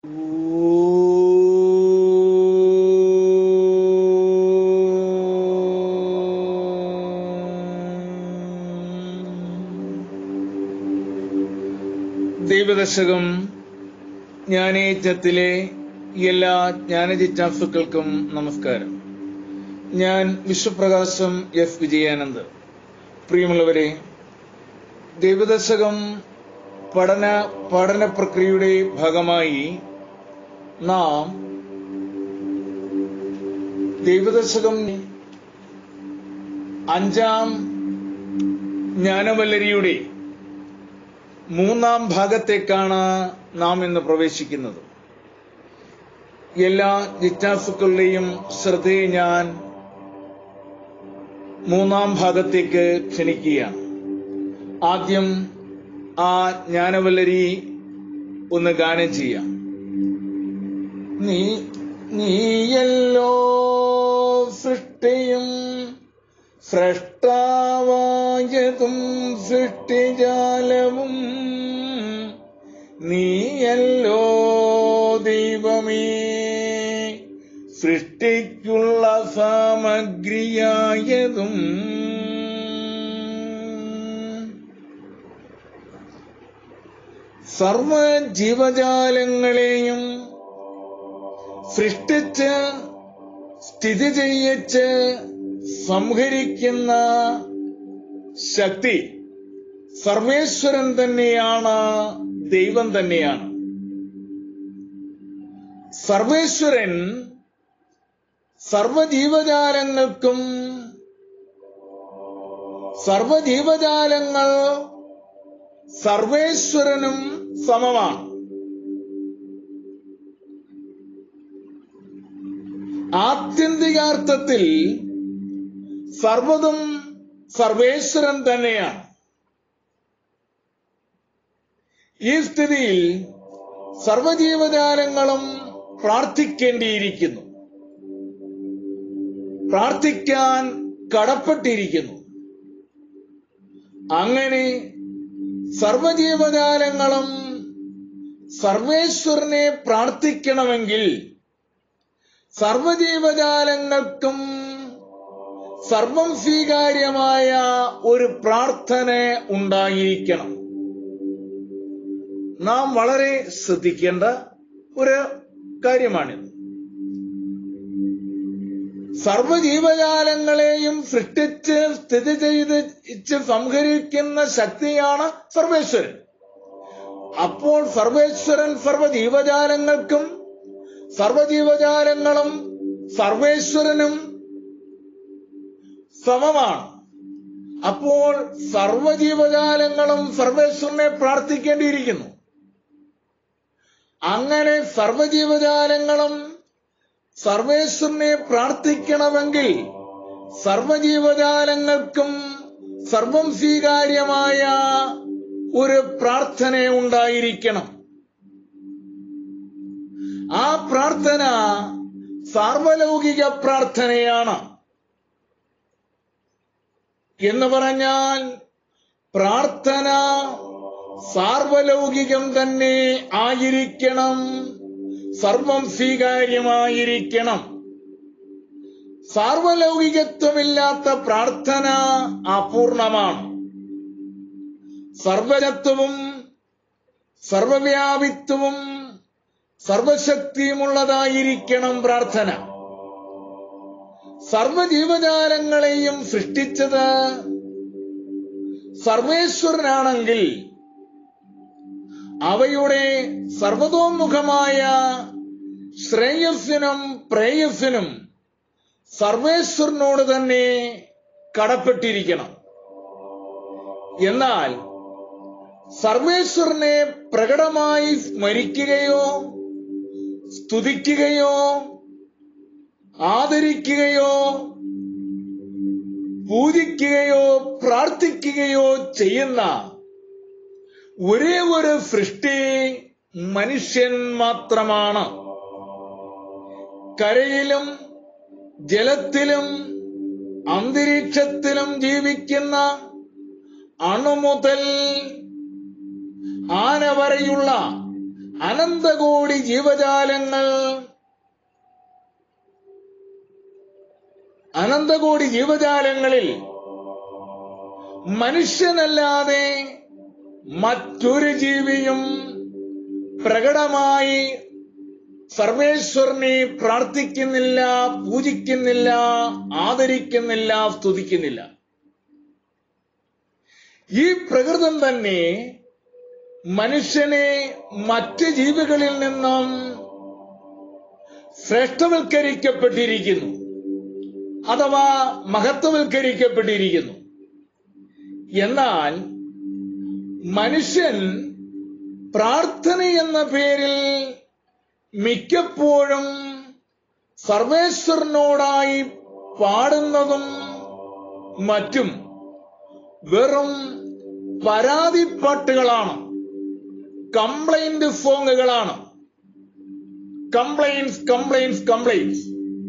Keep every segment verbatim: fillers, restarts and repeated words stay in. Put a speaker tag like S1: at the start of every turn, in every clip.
S1: ദൈവദശകം ജ്ഞാനയജ്ഞത്തിലെ എല്ലാ ജ്ഞാനജിജ്ഞാസുക്കൾക്കും നമസ്കാരം. ഞാൻ വിശ്വപ്രകാശം എസ് വിജയാനന്ദ്. പ്രിയമുള്ളവരെ, ദൈവദശകം പഠന പഠന പ്രക്രിയയുടെ ഭാഗമായി നാം ദൈവദശകം അഞ്ചാം ജ്ഞാനവല്ലരിയുടെ മൂന്നാം ഭാഗത്തേക്കാണ് നാം ഇന്ന് പ്രവേശിക്കുന്നത്. എല്ലാ ജിജ്ഞാസുക്കളുടെയും ശ്രദ്ധയെ ഞാൻ മൂന്നാം ഭാഗത്തേക്ക് ക്ഷണിക്കുകയാണ്. ആദ്യം ആ ജ്ഞാനവല്ലരി ഒന്ന് ഗാനം ചെയ്യാം. നീ നീയല്ലോ സൃഷ്ടിയും സ്രഷ്ടാവായതും സൃഷ്ടിജാലവും, നീയല്ലോ ദൈവമേ സൃഷ്ടിക്കുള്ള സാമഗ്രിയായതും. സർവ ജീവജാലങ്ങളെയും സൃഷ്ടിച്ച് സ്ഥിതി ചെയ്യിച്ച് സംഹരിക്കുന്ന ശക്തി സർവേശ്വരൻ തന്നെയാണ്, ദൈവം തന്നെയാണ്. സർവേശ്വരൻ സർവജീവജാലങ്ങൾക്കും സർവജീവജാലങ്ങൾ സർവേശ്വരനും സമമാണ്. ആത്യന്തികാർത്ഥത്തിൽ സർവ്വതും സർവേശ്വരൻ തന്നെയാണ്. ഈ സ്ഥിതിയിൽ സർവജീവജാലങ്ങളും പ്രാർത്ഥിക്കേണ്ടിയിരിക്കുന്നു, പ്രാർത്ഥിക്കാൻ കടപ്പെട്ടിരിക്കുന്നു. അങ്ങനെ സർവജീവജാലങ്ങളും സർവേശ്വരനെ പ്രാർത്ഥിക്കണമെങ്കിൽ സർവജീവജാലങ്ങൾക്കും സർവം സ്വീകാര്യമായ ഒരു പ്രാർത്ഥന ഉണ്ടായിരിക്കണം. നാം വളരെ ശ്രദ്ധിക്കേണ്ട ഒരു കാര്യമാണിത്. സർവജീവജാലങ്ങളെയും സൃഷ്ടിച്ച് സ്ഥിതി ചെയ്ത് സംഹരിക്കുന്ന ശക്തിയാണ് സർവേശ്വരൻ. അപ്പോൾ സർവേശ്വരൻ സർവജീവജാലങ്ങൾക്കും സർവജീവജാലങ്ങളും സർവേശ്വരനും സമമാണ്. അപ്പോൾ സർവജീവജാലങ്ങളും സർവേശ്വരനെ പ്രാർത്ഥിക്കേണ്ടിയിരിക്കുന്നു. അങ്ങനെ സർവജീവജാലങ്ങളും സർവേശ്വരനെ പ്രാർത്ഥിക്കണമെങ്കിൽ സർവജീവജാലങ്ങൾക്കും സർവം സ്വീകാര്യമായ ഒരു പ്രാർത്ഥന ഉണ്ടായിരിക്കണം. ആ പ്രാർത്ഥന സാർവലൗകിക പ്രാർത്ഥനയാണ്. എന്ന് പറഞ്ഞാൽ പ്രാർത്ഥന സാർവലൗകികം തന്നെ ആയിരിക്കണം, സർവം സ്വീകാര്യമായിരിക്കണം. സാർവലൗകികത്വമില്ലാത്ത പ്രാർത്ഥന അപൂർണമാണ്. സർവജത്വവും സർവവ്യാപിത്വവും സർവശക്തിയുമുള്ളതായിരിക്കണം പ്രാർത്ഥന. സർവജീവജാലങ്ങളെയും സൃഷ്ടിച്ചത് സർവേശ്വരനാണെങ്കിൽ അവയുടെ സർവതോന്മുഖമായ ശ്രേയസ്സിനും പ്രേയസ്സിനും സർവേശ്വരനോട് തന്നെ കടപ്പെട്ടിരിക്കണം. എന്നാൽ സർവേശ്വരനെ പ്രകടമായി സ്മരിക്കുകയോ സ്തുതിക്കുകയോ ആദരിക്കുകയോ പൂജിക്കുകയോ പ്രാർത്ഥിക്കുകയോ ചെയ്യുന്ന ഒരേ ഒരു സൃഷ്ടി മനുഷ്യൻ മാത്രമാണ്. കരയിലും ജലത്തിലും അന്തരീക്ഷത്തിലും ജീവിക്കുന്ന അണു മുതൽ ആന വരെയുള്ള അനന്തകോടി ജീവജാലങ്ങൾ അനന്തകോടി ജീവജാലങ്ങളിൽ മനുഷ്യനല്ലാതെ മറ്റൊരു ജീവിയും പ്രകടമായി സർവേശ്വരനെ പ്രാർത്ഥിക്കുന്നില്ല, പൂജിക്കുന്നില്ല, ആദരിക്കുന്നില്ല, സ്തുതിക്കുന്നില്ല. ഈ പ്രകൃതം തന്നെ മനുഷ്യനെ മറ്റ് ജീവികളിൽ നിന്നും ശ്രേഷ്ഠവൽക്കരിക്കപ്പെട്ടിരിക്കുന്നു അഥവാ മഹത്വവൽക്കരിക്കപ്പെട്ടിരിക്കുന്നു. എന്നാൽ മനുഷ്യൻ പ്രാർത്ഥന എന്ന പേരിൽ മിക്കപ്പോഴും സർവേശ്വരനോടായി പാടുന്നതും മറ്റും വെറും പരാതിപ്പാട്ടുകളാണ്, കംപ്ലൈന്റ് സോങ്ങുകളാണ്. കംപ്ലൈൻസ് കംപ്ലൈൻസ് കംപ്ലൈൻസ്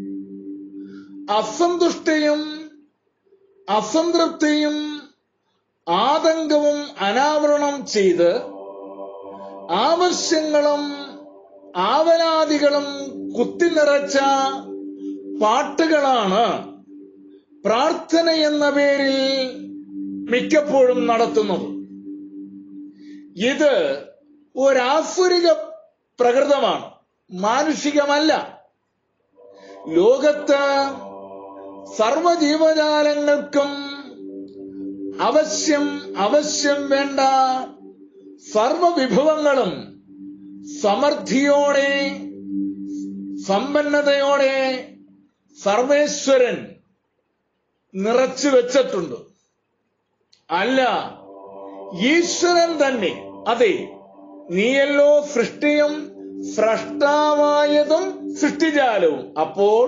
S1: അസന്തുഷ്ടയും അസംതൃപ്തിയും ആതങ്കവും അനാവരണം ചെയ്ത് ആവശ്യങ്ങളും ആവലാതികളും കുത്തിനിറച്ച പാട്ടുകളാണ് പ്രാർത്ഥന എന്ന പേരിൽ മിക്കപ്പോഴും നടത്തുന്നത്. ഇത് ഒരാസുരിക പ്രകൃതമാണ്, മാനുഷികമല്ല. ലോകത്ത് സർവജീവജാലങ്ങൾക്കും അവശ്യം അവശ്യം വേണ്ട സർവവിഭവങ്ങളും സമൃദ്ധിയോടെ സമ്പന്നതയോടെ സർവേശ്വരൻ നിറച്ചു വെച്ചിട്ടുണ്ട്. അല്ല, ഈശ്വരൻ തന്നെ. അതെ, നീയല്ലോ സൃഷ്ടിയും സ്രഷ്ടാവായതും സൃഷ്ടിജാലവും. അപ്പോൾ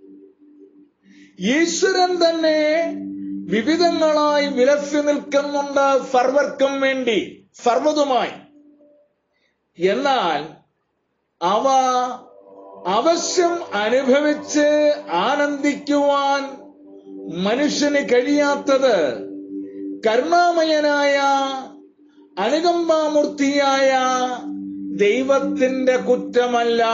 S1: ഈശ്വരൻ തന്നെ വിവിധങ്ങളായി വിലസി നിൽക്കുന്നുണ്ട് സർവർക്കും വേണ്ടി, സർവതുമായി. എന്നാൽ അവ അവശ്യം അനുഭവിച്ച് ആനന്ദിക്കുവാൻ മനുഷ്യന് കഴിയാത്തത് കരുണാമയനായ അനുകമ്പാമൂർത്തിയായ ദൈവത്തിന്റെ കുറ്റമല്ല.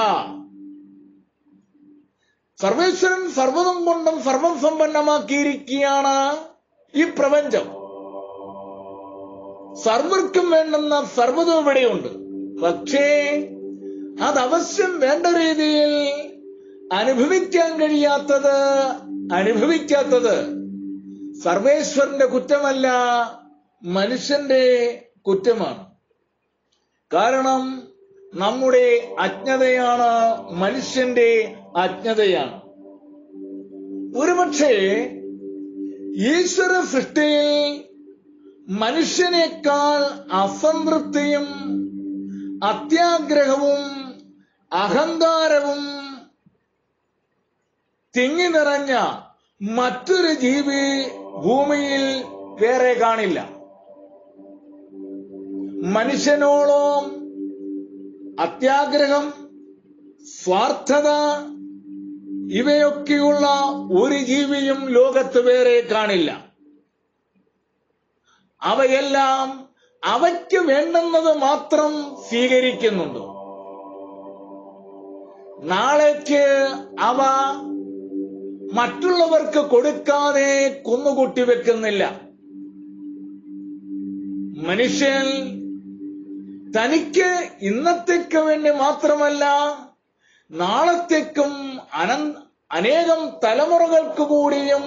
S1: സർവേശ്വരൻ സർവ്വതും കൊണ്ടും സർവം സമ്പന്നമാക്കിയിരിക്കുകയാണ് ഈ പ്രപഞ്ചം. സർവർക്കും വേണ്ടുന്ന സർവ്വതും ഇവിടെയുണ്ട്. പക്ഷേ അതവശ്യം വേണ്ട രീതിയിൽ അനുഭവിക്കാൻ കഴിയാത്തത് അനുഭവിക്കാത്തത് സർവേശ്വരന്റെ കുറ്റമല്ല, മനുഷ്യന്റെ കുറ്റമാണ്. കാരണം നമ്മുടെ അജ്ഞതയാണ്, മനുഷ്യന്റെ അജ്ഞതയാണ്. ഒരുപക്ഷേ ഈശ്വര സൃഷ്ടിയിൽ മനുഷ്യനേക്കാൾ അസംതൃപ്തിയും അത്യാഗ്രഹവും അഹങ്കാരവും തിങ്ങി നിറഞ്ഞ മറ്റൊരു ജീവി ഭൂമിയിൽ വേറെ കാണില്ല. മനുഷ്യനോളം അത്യാഗ്രഹം, സ്വാർത്ഥത ഇവയൊക്കെയുള്ള ഒരു ജീവിയും ലോകത്ത് വേറെ കാണില്ല. അവയെല്ലാം അവയ്ക്ക് വേണ്ടുന്നത് മാത്രം സ്വീകരിക്കുന്നുണ്ട്. നാളേക്ക് അവ മറ്റുള്ളവർക്ക് കൊടുക്കാതെ കുന്നുകൂട്ടി വെക്കുന്നില്ല. മനുഷ്യൻ തനിക്ക് ഇന്നത്തേക്ക് വേണ്ടി മാത്രമല്ല നാളത്തേക്കും അനന്ത അനേകം തലമുറകൾക്ക് കൂടിയും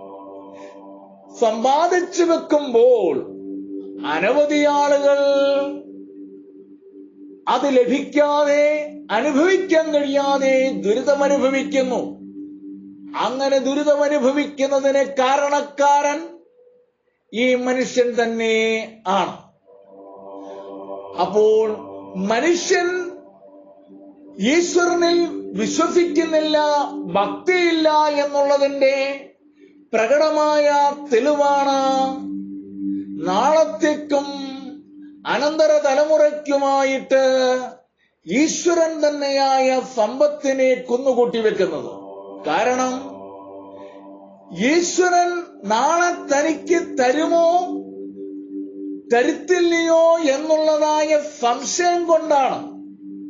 S1: സമ്പാദിച്ചു വെക്കുമ്പോൾ അനവധി ആളുകൾ അത് ലഭിക്കാതെ, അനുഭവിക്കാൻ കഴിയാതെ ദുരിതമനുഭവിക്കുന്നു. അങ്ങനെ ദുരിതമനുഭവിക്കുന്നതിന് കാരണക്കാരൻ ഈ മനുഷ്യൻ തന്നെ ആണ്. അപ്പോൾ മനുഷ്യൻ ഈശ്വരനിൽ വിശ്വസിക്കുന്നില്ല, ഭക്തിയില്ല എന്നുള്ളതിന്റെ പ്രകടമായ തെളിവാണ് നാളത്തേക്കും അനന്തര തലമുറയ്ക്കുമായിട്ട് ഈശ്വരൻ തന്നെയായ സമ്പത്തിനെ കുന്നുകൂട്ടി വെക്കുന്നത്. കാരണം ഈശ്വരൻ നാളെ തനിക്ക് തരുമോ തരുത്തില്ലയോ എന്നുള്ളതായ സംശയം കൊണ്ടാണ്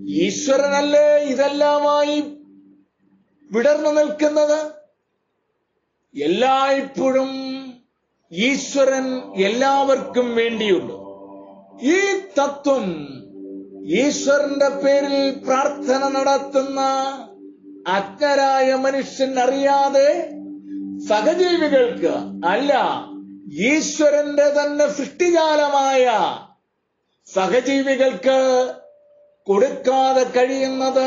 S1: ഈശ്വരനല്ലേ ഇതെല്ലാമായി വിടർന്നു നിൽക്കുന്നത്? എല്ലായ്പ്പോഴും ഈശ്വരൻ എല്ലാവർക്കും വേണ്ടിയുണ്ട്. ഈ തത്വം ഈശ്വരന്റെ പേരിൽ പ്രാർത്ഥന നടത്തുന്ന അജ്ഞരായ മനുഷ്യൻ അറിയാതെ സഹജീവികൾക്ക്, അല്ല ഈശ്വരന്റെ തന്നെ സൃഷ്ടിജാലമായ സഹജീവികൾക്ക് കൊടുക്കാതെ കഴിയുന്നത്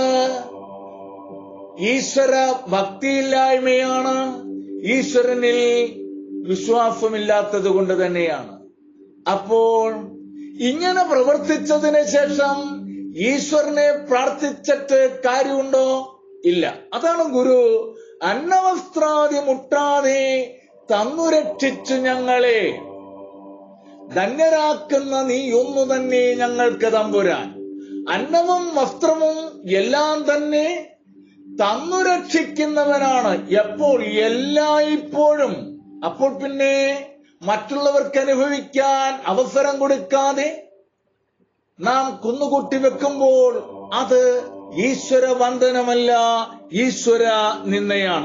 S1: ഈശ്വര ഭക്തിയില്ലായ്മയാണ്, ഈശ്വരനിൽ വിശ്വാസമില്ലാത്തത് കൊണ്ട് തന്നെയാണ്. അപ്പോൾ ഇങ്ങനെ പ്രവർത്തിച്ചതിന് ശേഷം ഈശ്വരനെ പ്രാർത്ഥിച്ചിട്ട് കാര്യമുണ്ടോ? ഇല്ല. അതാണ് ഗുരു അന്നവസ്ത്രാദി മുട്ടാതെ തന്നു രക്ഷിച്ചു ഞങ്ങളെ ധന്യരാക്കുന്ന നീ ഒന്നു തന്നെ ഞങ്ങൾക്ക് തമ്പുരാൻ. അന്നവും വസ്ത്രവും എല്ലാം തന്നെ തന്നു രക്ഷിക്കുന്നവനാണ്. എപ്പോൾ? എല്ലായ്പ്പോഴും. അപ്പോൾ പിന്നെ മറ്റുള്ളവർക്ക് അനുഭവിക്കാൻ അവസരം കൊടുക്കാതെ നാം കുന്നുകൂട്ടി വെക്കുമ്പോൾ അത് ഈശ്വര വന്ദനമല്ല, ഈശ്വര നിന്ദയാണ്.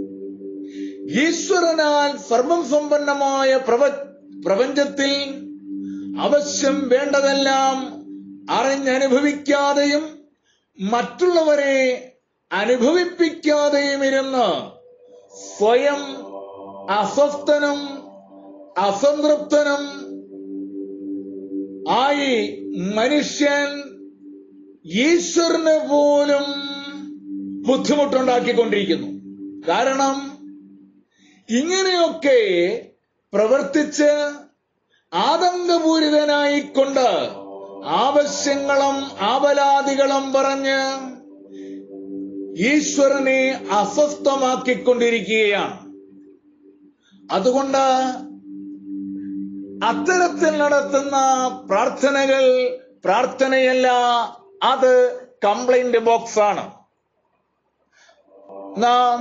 S1: ഈശ്വരനാൽ സർവം സമ്പന്നമായ പ്രപ പ്രപഞ്ചത്തിൽ അവശ്യം വേണ്ടതെല്ലാം അറിഞ്ഞനുഭവിക്കാതെയും മറ്റുള്ളവരെ അനുഭവിപ്പിക്കാതെയും ഇരുന്ന് സ്വയം അസ്വസ്ഥനും അസംതൃപ്തനും ആയി മനുഷ്യൻ ഈശ്വരന് പോലും ബുദ്ധിമുട്ടുണ്ടാക്കിക്കൊണ്ടിരിക്കുന്നു. കാരണം ഇങ്ങനെയൊക്കെ പ്രവർത്തിച്ച് ആതങ്കപൂരിതനായിക്കൊണ്ട് ആവശ്യങ്ങളും ആവലാദികളും പറഞ്ഞ് ഈശ്വരനെ അസ്വസ്ഥമാക്കിക്കൊണ്ടിരിക്കുകയാണ്. അതുകൊണ്ട് അത്തരത്തിൽ നടത്തുന്ന പ്രാർത്ഥനകൾ പ്രാർത്ഥനയല്ല, അത് കംപ്ലൈന്റ് ബോക്സ് ആണ്. നാം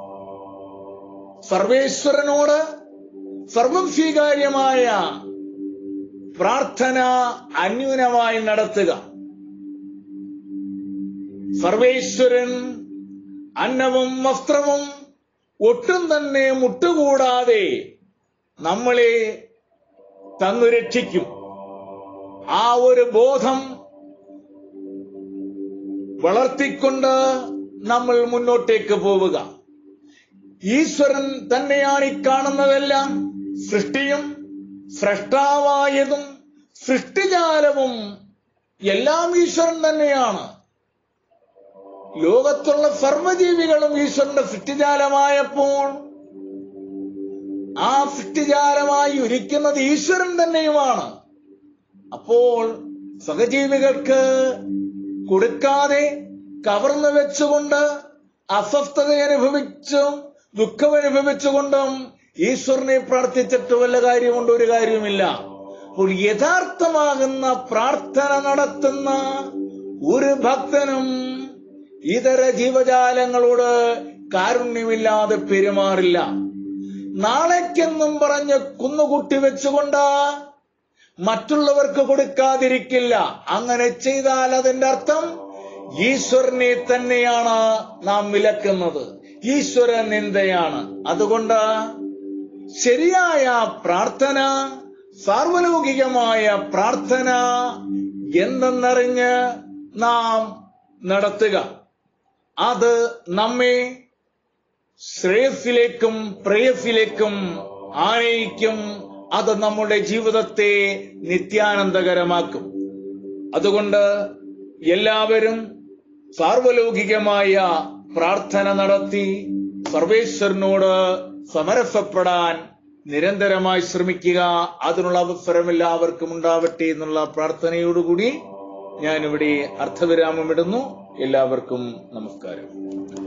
S1: സർവേശ്വരനോട് സർവം സ്വീകാര്യമായ പ്രാർത്ഥന അന്യൂനമായി നടത്തുക. സർവേശ്വരൻ അന്നവും വസ്ത്രവും ഒട്ടും തന്നെ മുട്ടുകൂടാതെ നമ്മളെ തന്നു രക്ഷിക്കും. ആ ഒരു ബോധം വളർത്തിക്കൊണ്ട് നമ്മൾ മുന്നോട്ടേക്ക് പോവുക. ഈശ്വരൻ തന്നെയാണ് ഈ കാണുന്നതെല്ലാം. സൃഷ്ടിയും സ്രഷ്ടാവായതും സൃഷ്ടിജാലവും എല്ലാം ഈശ്വരൻ തന്നെയാണ്. ലോകത്തുള്ള സർവ്വജീവികളും ഈശ്വരന്റെ സൃഷ്ടിജാലമായപ്പോൾ ആ സൃഷ്ടിജാലമായി ഇരിക്കുന്നത് ഈശ്വരൻ തന്നെയുമാണ്. അപ്പോൾ സഹജീവികൾക്ക് കൊടുക്കാതെ കവർന്നു വെച്ചുകൊണ്ട് അസ്വസ്ഥത അനുഭവിച്ചും ദുഃഖമനുഭവിച്ചുകൊണ്ടും ഈശ്വരനെ പ്രാർത്ഥിച്ചിട്ട് വല്ല കാര്യമുണ്ട്? ഒരു കാര്യവുമില്ല. അപ്പോൾ യഥാർത്ഥമാകുന്ന പ്രാർത്ഥന നടത്തുന്ന ഒരു ഭക്തനും ഇതര ജീവജാലങ്ങളോട് കാരുണ്യമില്ലാതെ പെരുമാറില്ല. നാളേക്കെന്നും പറഞ്ഞ് കുന്നുകൂട്ടി വെച്ചുകൊണ്ട് മറ്റുള്ളവർക്ക് കൊടുക്കാതിരിക്കില്ല. അങ്ങനെ ചെയ്താൽ അതിന്റെ അർത്ഥം ഈശ്വരനെ തന്നെയാണ് നാം വിലക്കുന്നത്, ഈശ്വര നിന്ദയാണ്. അതുകൊണ്ട് ശരിയായ പ്രാർത്ഥന, സാർവലൗകികമായ പ്രാർത്ഥന എന്തെന്നറിഞ്ഞ് നാം നടത്തുക. അത് നമ്മെ ശ്രേയസ്സിലേക്കും പ്രേയസിലേക്കും ആനയിക്കും. അത് നമ്മുടെ ജീവിതത്തെ നിത്യാനന്ദകരമാക്കും. അതുകൊണ്ട് എല്ലാവരും സാർവലൗകികമായ പ്രാർത്ഥന നടത്തി സർവേശ്വരനോട് സമരസപ്പെടാൻ നിരന്തരമായി ശ്രമിക്കുക. അതിനുള്ള അവസരം എല്ലാവർക്കും ഉണ്ടാവട്ടെ എന്നുള്ള പ്രാർത്ഥനയോടുകൂടി ഞാനിവിടെ അർത്ഥവിരാമമിടുന്നു. എല്ലാവർക്കും നമസ്കാരം.